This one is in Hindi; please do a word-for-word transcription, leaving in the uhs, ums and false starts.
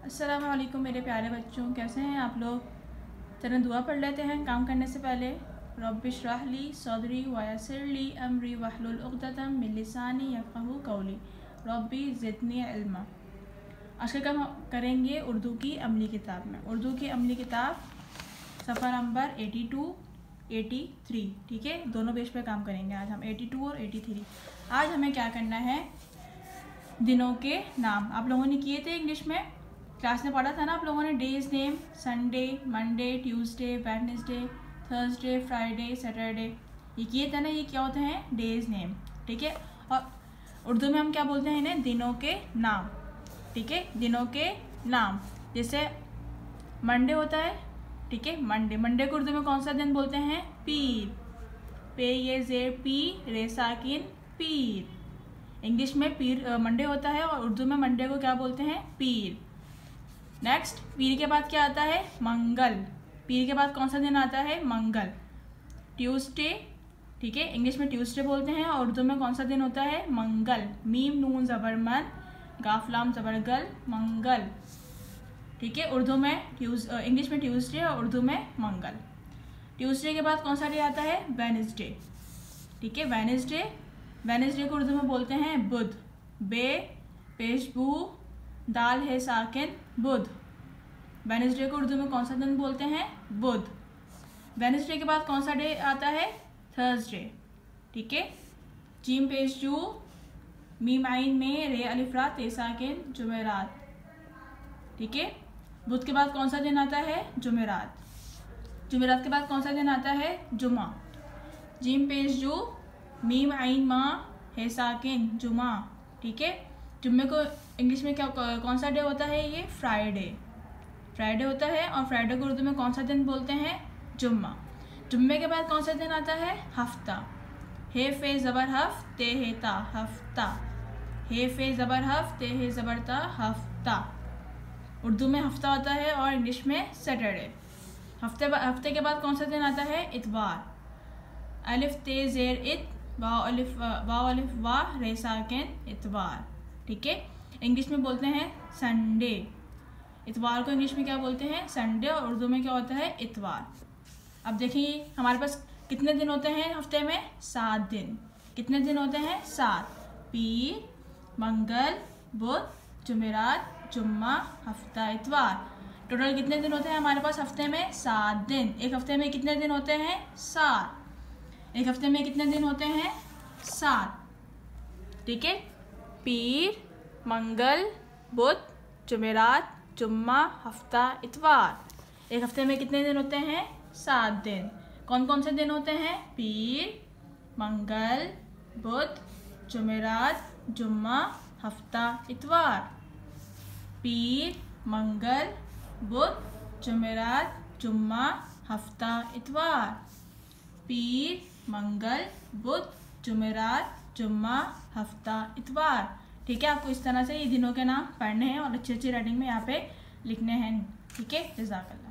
अस्सलाम वालेकुम मेरे प्यारे बच्चों, कैसे हैं आप लोग। चलो दुआ पढ़ लेते हैं काम करने से पहले। रब्बि इश्रह ली सदरी वयस्सिर ली अमरी वहलुल उक़दतम मिन लिसानी यफ़क़हू क़ौली रब्बी ज़िदनी इल्मा। आज का काम करेंगे उर्दू की अमली किताब में। उर्दू की अमली किताब सफ़ा नंबर बयासी, तिरासी, ठीक है। दोनों पेज पे काम करेंगे आज हम, बयासी और तिरासी। आज हमें क्या करना है, दिनों के नाम आप लोगों ने किए थे इंग्लिश में, क्लास में पढ़ा था ना आप लोगों ने। Days name Sunday, Monday, Tuesday, Wednesday, Thursday, Friday, Saturday, ये किए थे ना। ये क्या होते हैं, डेज नेम, ठीक है। और उर्दू में हम क्या बोलते हैं इन्हें, दिनों के नाम, ठीक है। दिनों के नाम जैसे मंडे होता है, ठीक है। मंडे मंडे को उर्दू में कौन सा दिन बोलते हैं, पीर। पे ये जेर पी रे साकिन पीर। इंग्लिश में पीर मंडे होता है और उर्दू में मंडे को क्या बोलते हैं, पीर। नेक्स्ट, पीर के बाद क्या आता है, मंगल। पीर के बाद कौन सा दिन आता है, मंगल। ट्यूसडे, ठीक है। इंग्लिश में ट्यूसडे बोलते हैं और उर्दू में कौन सा दिन होता है, मंगल। मीम नून जबरमन गाफलाम जबरगल, मंगल, ठीक है। उर्दू में ट्यूस इंग्लिश में ट्यूसडे और उर्दू में मंगल। ट्यूसडे के बाद कौन सा डे आता है, वेडनेसडे, ठीक है। वेडनेसडे वेडनेसडे को उर्दू में बोलते हैं बुध। बे पेशबू दाल है साकिन, बुध। वेडनेसडे को उर्दू में कौन सा दिन बोलते हैं, बुध। वेडनेसडे के बाद कौन सा डे आता है, थर्सडे, ठीक है। जीम पेश जू मीम आइन में रे अलिफ्रा ते साकिन जुमेरात, ठीक है। बुध के बाद कौन सा दिन आता है, जुमेरात। जुमेरात के बाद कौन सा दिन आता है, जुमा। जीम पेश जू मीम आइन मा है साकिन जुमा, ठीक है। जुम्मे को इंग्लिश में क्या कौन सा डे होता है, ये फ्राइडे फ्राइडे होता है। और फ्राइडे को उर्दू में कौन सा दिन बोलते हैं, जुम्मा। जुम्मे के बाद कौन सा दिन आता है, हफ्ता। हे फे ज़बर हफ ते हे ता, हफ्ता। हे फे ज़बर हफ ते हे ज़बर ता, हफ्ता। उर्दू में हफ्ता होता है और इंग्लिश में सैटरडे। हफ्ते हफ्ते के बाद कौन सा दिन आता है, इतवार। अलिफ ते ज़ेर इत वाव अलिफ वाव अलिफ वाह रे साकिन, इतवार, ठीक है। इंग्लिश में बोलते हैं संडे। इतवार को इंग्लिश में क्या बोलते हैं, संडे, और उर्दू में क्या होता है, इतवार। अब देखिए हमारे पास कितने दिन होते हैं हफ्ते में, सात दिन। कितने दिन होते हैं, सात। पीर, मंगल, बुध, जुमेरात, जुम्मा, हफ्ता, इतवार। टोटल कितने दिन होते हैं हमारे पास हफ्ते में, सात दिन। एक हफ्ते में कितने दिन होते हैं, सात। एक हफ्ते में कितने दिन होते हैं, सात, ठीक है। पीर, मंगल, बुध, जुमेरात, जुम्मा, हफ्ता, इतवार। एक हफ्ते में कितने दिन होते हैं, सात दिन। कौन कौन से दिन होते हैं, पीर, मंगल, बुध, जुमेरात, जुम्मा, हफ्ता, इतवार। पीर, मंगल, बुध, जुमेरात, जुम्मा, हफ्ता, इतवार। पीर, मंगल, बुध, जुमेरात, जुम्मा, हफ्ता, इतवार, ठीक है। आपको इस तरह से ये दिनों के नाम पढ़ने हैं और अच्छी अच्छी राइटिंग में यहाँ पे लिखने हैं, ठीक है। जज़ाकल्लाह।